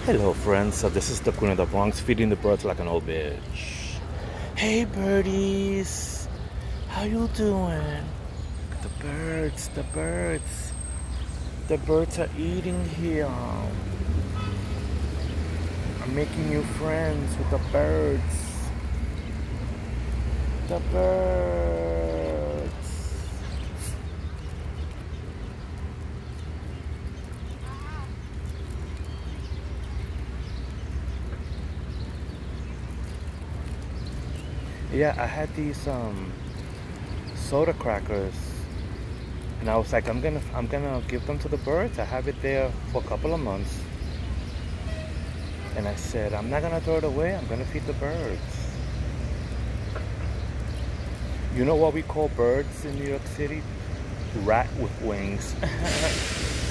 Hello friends, so this is the Queen of the Bronx feeding the birds like an old bitch. Hey birdies, how you doing? The birds, the birds. The birds are eating here. I'm making new friends with the birds. The birds. Yeah, I had these soda crackers, and I was like, I'm gonna give them to the birds. I have it there for a couple of months, and I said I'm not gonna throw it away. I'm gonna feed the birds. You know what we call birds in New York City? Rat with wings.